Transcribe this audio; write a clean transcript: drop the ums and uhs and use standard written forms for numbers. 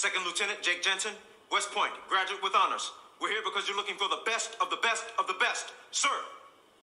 Second Lieutenant Jake Jensen, West Point, graduate with honors. We're here because you're looking for the best of the best of the best. Sir!